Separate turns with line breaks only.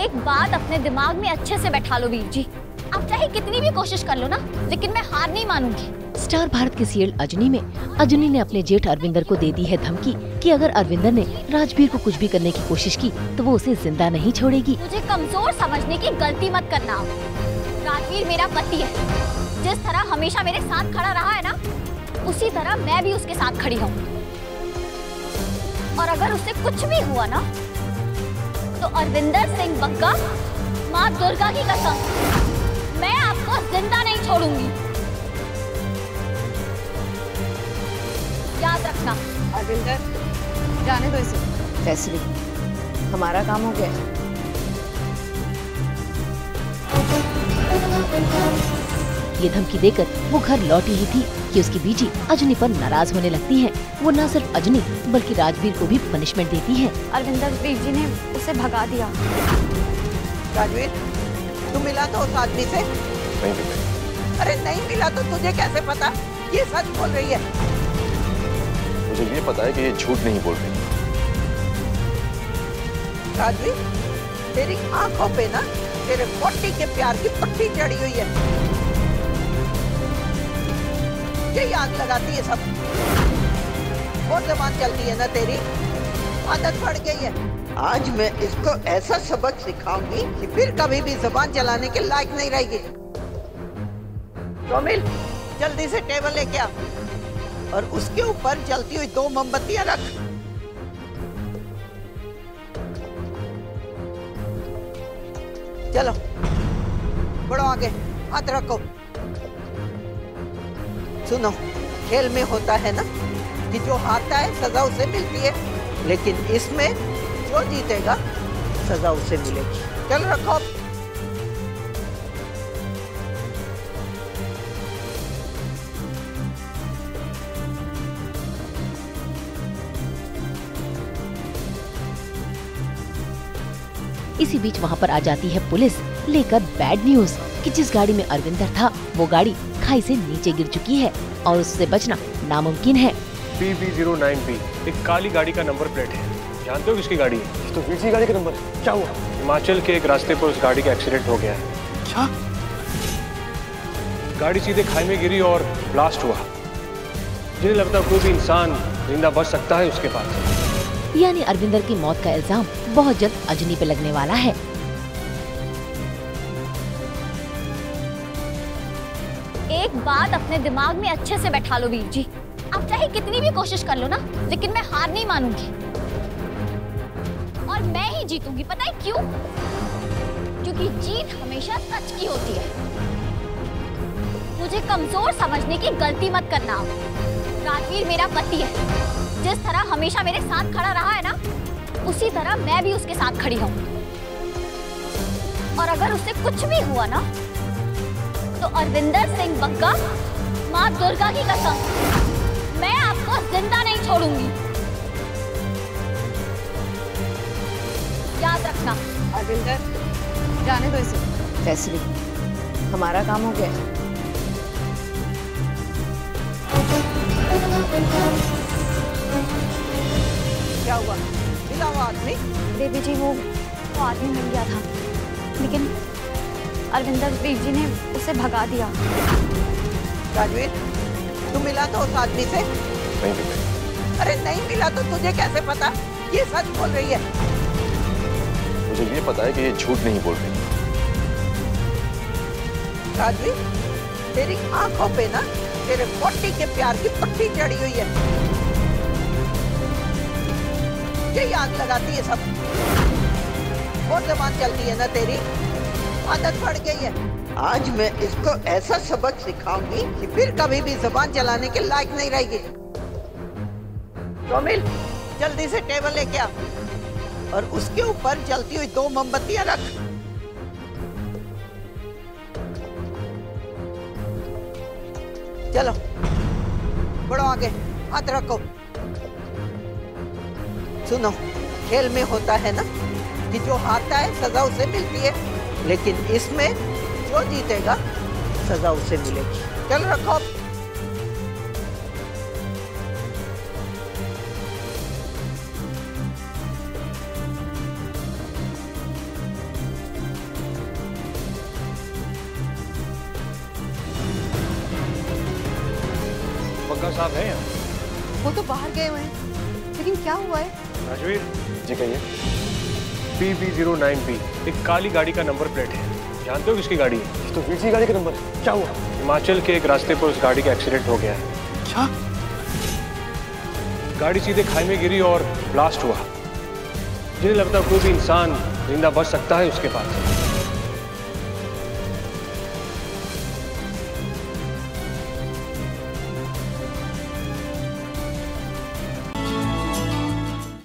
एक बात अपने दिमाग में अच्छे से बैठा लो वीर जी, आप चाहे कितनी भी कोशिश कर लो ना, लेकिन मैं हार नहीं मानूंगी।
स्टार भारत के सीरियल अजनी में अजनी ने अपने जेठ अरविंदर को दे दी है धमकी कि अगर अरविंदर ने राजवीर को कुछ भी करने की कोशिश की तो वो उसे जिंदा नहीं छोड़ेगी।
मुझे कमजोर समझने की गलती मत करना। राजवीर मेरा पति है, जिस तरह हमेशा मेरे साथ खड़ा रहा है ना, उसी तरह मैं भी उसके साथ खड़ी हूँ। और अगर उससे कुछ भी हुआ ना, तो अरविंदर सिंह बग्गा, माँ दुर्गा की कसम, मैं आपको जिंदा नहीं छोड़ूंगी। याद रखना।
अरविंदर, जाने दो इसे। वैसे भी हमारा काम हो गया।
ये धमकी देकर वो घर लौटी ही थी कि उसकी बीजी अजनी पर नाराज होने लगती है। वो न सिर्फ अजनी बल्कि राजवीर को भी पनिशमेंट देती है।
अरविंदर वीर जी ने उसे भगा दिया।
राजवीर, तू मिला तो उस आदमी से?
नहीं मिला।
अरे नहीं मिला तो तुझे कैसे पता ये सच बोल रही है?
मुझे ये पता है कि ये झूठ नहीं बोल रही।
राजवीर, तेरी आंखों पे ना तेरे पोटी के प्यार की पट्टी चढ़ी हुई है। यही आग लगाती है सब। और जबान चलती है ना तेरी, आदत पड़ गई है। आज मैं इसको ऐसा सबक सिखाऊंगी कि फिर कभी भी जबान चलाने के लायक नहीं रहेगी। रोमिल, जल्दी से टेबल लेके आ और उसके ऊपर जलती हुई 2 मोमबत्तियां रख। चलो बढ़ो आगे, हाथ रखो। सुनो, खेल में होता है ना कि जो हारता है सजा उसे मिलती है, लेकिन इसमें जो जीतेगा सजा उसे मिलेगी। चल रखो।
इसी बीच वहाँ पर आ जाती है पुलिस लेकर बैड न्यूज कि जिस गाड़ी में अरविंदर था वो गाड़ी खाई से नीचे गिर चुकी है और उससे बचना नामुमकिन है।
PB09B एक काली गाड़ी का नंबर प्लेट है। जानते हो किसकी गाड़ी है?
तो वीर जी गाड़ी का नंबर है। क्या हुआ?
हिमाचल के एक रास्ते पर उस गाड़ी का एक्सीडेंट हो गया है।
क्या?
गाड़ी सीधे खाई में गिरी और ब्लास्ट हुआ। जिन्हें लगता कोई भी इंसान जिंदा बच सकता है उसके पास।
यानी अरविंदर की मौत का इल्जाम बहुत जल्द अजनी पे लगने वाला है।
एक बात अपने दिमाग में अच्छे से बैठा लो वीर जी, आप चाहे कितनी भी कोशिश कर लो ना, लेकिन मैं हार नहीं मानूंगी और मैं ही जीतूंगी। पता है क्यों? क्योंकि जीत हमेशा सच की होती है। मुझे कमजोर समझने की गलती मत करना। राजवीर मेरा पति है, जिस तरह हमेशा मेरे साथ खड़ा रहा है ना, उसी तरह मैं भी उसके साथ खड़ी हूँ। और अगर उससे कुछ भी हुआ ना, तो अरविंदर सिंह बग्गा, माँ दुर्गा की कसम, मैं आपको जिंदा नहीं छोड़ूंगी। याद रखना।
अरविंदर, जाने दो इसे। वैसे भी हमारा काम हो गया।
क्या हुआ? मिला वो आदमी?
देवी जी, वो आदमी मिल गया था, लेकिन अरविंदर वीर जी ने उसे भगा दिया।
राजवीर, तू मिला तो उस आदमी से?
नहीं मिला।
अरे नहीं मिला तो तुझे कैसे पता ये सच बोल रही है?
मुझे ये पता है कि ये झूठ नहीं बोल रही।
राजवीर, तेरी आंखों पे ना तेरे पोटी के प्यार की पट्टी चढ़ी हुई है। यही आग लगाती है सब। और जबान चलती है ना तेरी, आदत पड़ गई है। आज मैं इसको ऐसा सबक सिखाऊंगी कि फिर कभी भी जबान चलाने के लायक नहीं रहेगी। रोमिल, जल्दी से टेबल लेके आ और उसके ऊपर जलती हुई 2 मोमबत्तियां रख। चलो बढ़ो आगे, हाथ रखो। सुनो, खेल में होता है ना कि जो हारता है सजा उसे मिलती है, लेकिन इसमें जो जीतेगा सजा उसे मिलेगी। चल रखो।
डॉक्टर साहब हैं यहाँ?
वो तो बाहर गए हुए हैं, लेकिन क्या हुआ है?
राजवीर,
जी कहिए।
PB09B एक काली गाड़ी का नंबर प्लेट है। जानते हो किसकी गाड़ी है?
ये तो वीर की गाड़ी का नंबर है। क्या हुआ?
हिमाचल के एक रास्ते पर उस गाड़ी का एक्सीडेंट हो गया है।
क्या?
गाड़ी सीधे खाई में गिरी और ब्लास्ट हुआ। जिन्हें लगता है कोई भी इंसान जिंदा बच सकता है उसके पास।